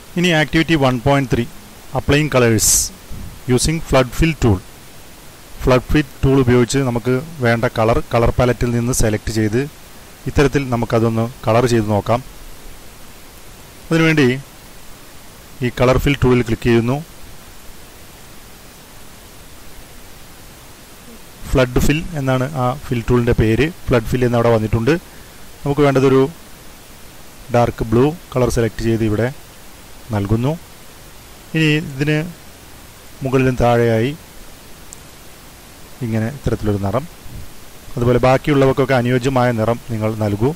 ഇനി activity 1.3 applying colours using flood fill tool. Flood fill tool ഉപയോഗിച്ച് നമുക്ക് വേണ്ട കളർ പാലറ്റിൽ നിന്ന് സെലക്ട് ചെയ്ത് ഇത്തരത്തിൽ നമുക്കതൊന്ന് കളർ ചെയ്ത് നോക്കാം. അതിനുവേണ്ടി ഈ കളർ ഫിൽ ടൂളിൽ ക്ലിക്ക് ചെയ്യുന്നു. ഫ്ലഡ് ഫിൽ എന്നാണ് ആ ഫിൽ ടൂളിൻ്റെ പേര്. ഫ്ലഡ് ഫിൽ എന്നവിടെ വന്നിട്ടുണ്ട്. നമുക്ക് വേണ്ടതൊരു ഡാർക്ക് ബ്ലൂ കളർ സെലക്ട് ചെയ്ത് ഇവിടെ നൽകുന്നു. ഇനി ഇതിന് മുകളിലും താഴെയായി ഇങ്ങനെ ഇത്തരത്തിലൊരു നിറം, അതുപോലെ ബാക്കിയുള്ളവർക്കൊക്കെ അനുയോജ്യമായ നിറം നിങ്ങൾ നൽകൂ.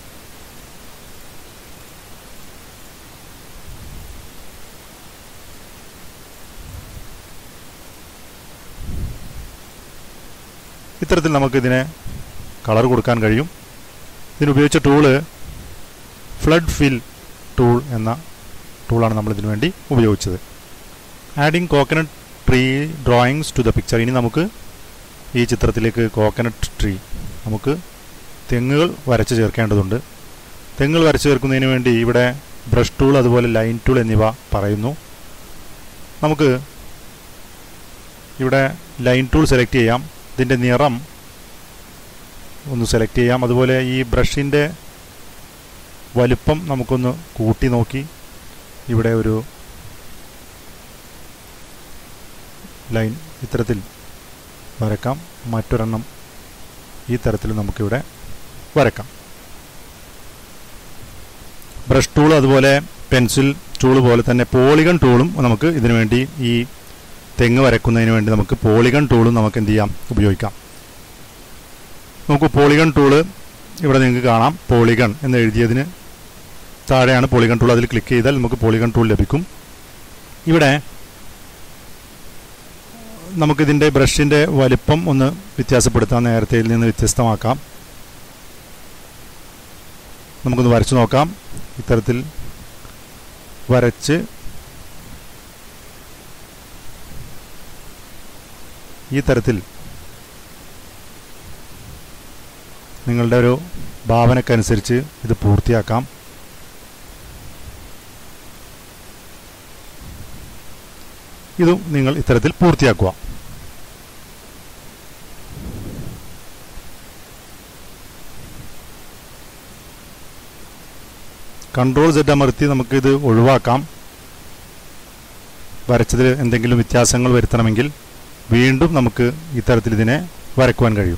ഇത്തരത്തിൽ നമുക്കിതിനെ കളർ കൊടുക്കാൻ കഴിയും. ഇതിനുപയോഗിച്ച ടൂള് ഫ്ലഡ് ഫിൽ ടൂൾ എന്ന ടൂളാണ് നമ്മളിതിനു വേണ്ടി ഉപയോഗിച്ചത്. Adding coconut tree drawings to the picture. ഇനി നമുക്ക് ഈ ചിത്രത്തിലേക്ക് കോക്കനട്ട് ട്രീ, നമുക്ക് തെങ്ങുകൾ വരച്ച് ചേർക്കേണ്ടതുണ്ട്. തെങ്ങുകൾ വരച്ച് ചേർക്കുന്നതിന് വേണ്ടി ഇവിടെ ബ്രഷ് ടൂൾ അതുപോലെ ലൈൻ ടൂൾ എന്നിവ പറയുന്നു. നമുക്ക് ഇവിടെ ലൈൻ ടൂൾ സെലക്ട് ചെയ്യാം. ഇതിൻ്റെ നിറം ഒന്ന് സെലക്ട് ചെയ്യാം. അതുപോലെ ഈ ബ്രഷിൻ്റെ വലുപ്പം നമുക്കൊന്ന് കൂട്ടി നോക്കി ഇവിടെ ഒരു ലൈൻ ഇത്തരത്തിൽ വരക്കാം. മറ്റൊരെണ്ണം ഈ തരത്തിൽ നമുക്കിവിടെ വരക്കാം. ബ്രഷ് ടൂൾ അതുപോലെ പെൻസിൽ ടൂൾ പോലെ തന്നെ പോളിഗൺ ടൂളും നമുക്ക് ഇതിനു വേണ്ടി, ഈ തെങ്ങ് വരക്കുന്നതിന് വേണ്ടി നമുക്ക് പോളിഗൺ ടൂളും നമുക്ക് എന്ത് ചെയ്യാം, ഉപയോഗിക്കാം. നമുക്ക് പോളിഗൺ ടൂള് ഇവിടെ നിങ്ങൾക്ക് കാണാം. പോളിഗൺ എന്ന് എഴുതിയതിന് താഴെയാണ് പോളിഗൺ ടൂൾ. അതിൽ ക്ലിക്ക് ചെയ്താൽ നമുക്ക് പോളിഗൺ ടൂൾ ലഭിക്കും. ഇവിടെ നമുക്കിതിൻ്റെ ബ്രഷിൻ്റെ വലിപ്പം ഒന്ന് വ്യത്യാസപ്പെടുത്താം, നേരത്തെയിൽ നിന്ന് വ്യത്യസ്തമാക്കാം. നമുക്കൊന്ന് വരച്ചു നോക്കാം. ഇത്തരത്തിൽ വരച്ച് ഈ തരത്തിൽ നിങ്ങളുടെ ഒരു ഭാവനക്കനുസരിച്ച് ഇത് പൂർത്തിയാക്കാം. ഇതും നിങ്ങൾ ഇത്തരത്തിൽ പൂർത്തിയാക്കുക. കൺട്രോൾ Z അമർത്തി നമുക്കിത് ഒഴിവാക്കാം. വരച്ചതിൽ എന്തെങ്കിലും വ്യത്യാസങ്ങൾ വരുത്തണമെങ്കിൽ വീണ്ടും നമുക്ക് ഇത്തരത്തിൽ ഇതിനെ വരയ്ക്കുവാൻ കഴിയും.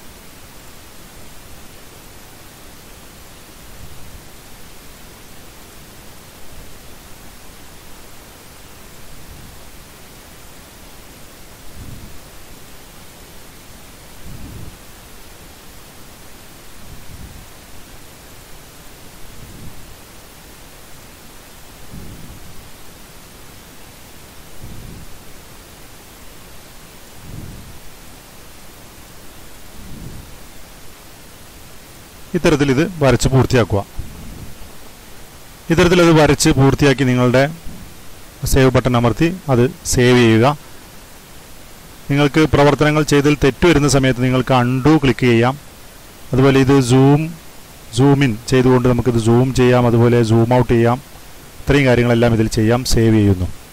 ഇത്തരത്തിൽ ഇത് വരച്ച് പൂർത്തിയാക്കുക. ഇത്തരത്തിലത് വരച്ച് പൂർത്തിയാക്കി നിങ്ങളുടെ സേവ് ബട്ടൺ അമർത്തി അത് സേവ് ചെയ്യുക. നിങ്ങൾക്ക് പ്രവർത്തനങ്ങൾ ചെയ്തതിൽ തെറ്റ് വരുന്ന സമയത്ത് നിങ്ങൾക്ക് അൺഡു ക്ലിക്ക് ചെയ്യാം. അതുപോലെ ഇത് സൂം ഇൻ ചെയ്തുകൊണ്ട് നമുക്കിത് സൂം ചെയ്യാം, അതുപോലെ സൂം ഔട്ട് ചെയ്യാം. ഇത്രയും കാര്യങ്ങളെല്ലാം ഇതിൽ ചെയ്യാം. സേവ് ചെയ്യുന്നു.